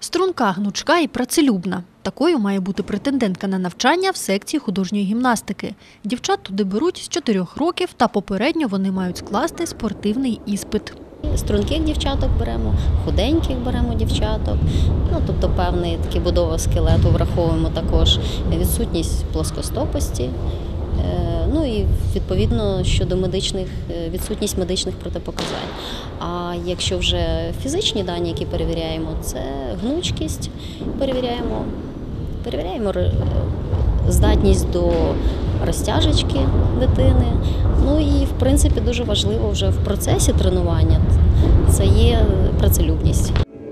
Струнка, гнучка і працелюбна. Такою має бути претендентка на навчання в секції художньої гімнастики. Дівчат туди беруть з 4 років та попередньо вони мають скласти спортивний іспит. Струнких дівчаток беремо, худеньких беремо дівчаток, тобто певний такий будова скелету враховуємо також, відсутність плоскостопості, і відповідно щодо відсутність медичних протипоказань. А якщо вже фізичні дані, які перевіряємо, це гнучкість, перевіряємо здатність до розтяжечки дитини. І, в принципі, дуже важливо вже в процесі тренування – це є працелюбність.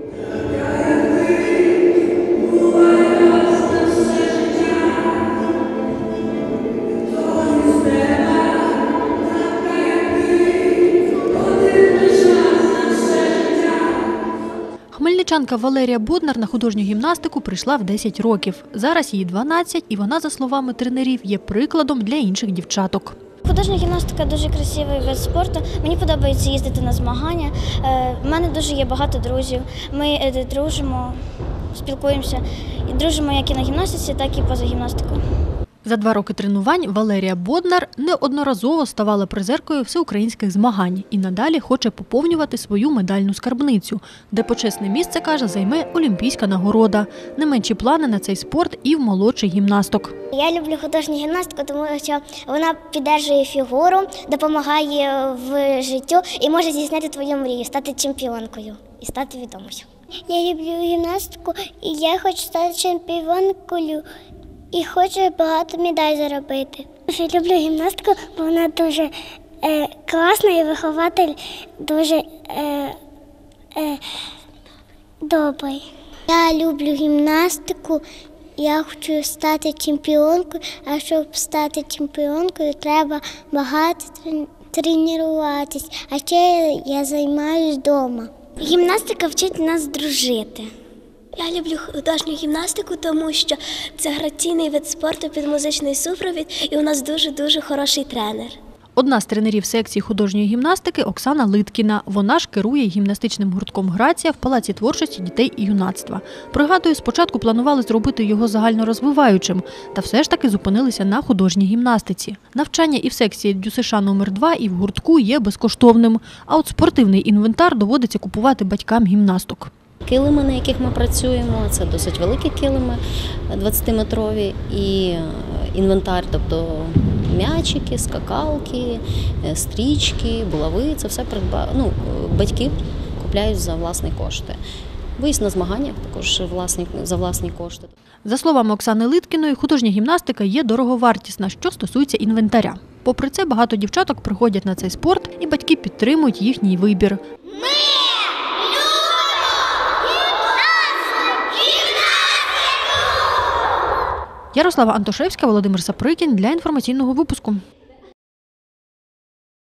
Хмельничанка Валерія Боднар на художню гімнастику прийшла в 10 років. Зараз їй 12, і вона, за словами тренерів, є прикладом для інших дівчаток. Художня гімнастика – дуже красивий вид спорту. Мені подобається їздити на змагання. У мене дуже є багато друзів. Ми дружимо, спілкуємося і дружимо як і на гімнастиці, так і поза гімнастикою. За 2 роки тренувань Валерія Боднар неодноразово ставала призеркою всеукраїнських змагань і надалі хоче поповнювати свою медальну скарбницю, де почесне місце, каже, займе олімпійська нагорода. Не менші плани на цей спорт і в молодших гімнасток. Я люблю художню гімнастику, тому що вона підтримує фігуру, допомагає в життю і може здійснити твою мрію, стати чемпіонкою і стати відомою. Я люблю гімнастику і я хочу стати чемпіонкою. І хочу багато медалей заробити. Я люблю гімнастику, бо вона дуже класна і вихователь дуже добрий. Я люблю гімнастику, я хочу стати чемпіонкою, а щоб стати чемпіонкою, треба багато тренуватись, а ще я займаюся вдома. Гімнастика вчить нас дружити. Я люблю художню гімнастику, тому що це граційний вид спорту під музичний супровід, і у нас дуже-дуже хороший тренер. Одна з тренерів секції художньої гімнастики – Оксана Литкіна. Вона ж керує гімнастичним гуртком «Грація» в Палаці творчості дітей і юнацтва. Пригадую, спочатку планували зробити його загальнорозвиваючим, та все ж таки зупинилися на художній гімнастиці. Навчання і в секції ДЮСШ номер 2, і в гуртку є безкоштовним, а от спортивний інвентар доводиться купувати батькам гімнасток. Килими, на яких ми працюємо, це досить великі килими, 20-метрові, і інвентар, тобто м'ячики, скакалки, стрічки, булави, це все батьки купляють за власні кошти. Виїзд на змагання також за власні кошти. За словами Оксани Литкіної, художня гімнастика є дороговартісна, що стосується інвентаря. Попри це, багато дівчаток приходять на цей спорт, і батьки підтримують їхній вибір. Ярослава Антошевська, Володимир Саприкін для інформаційного випуску.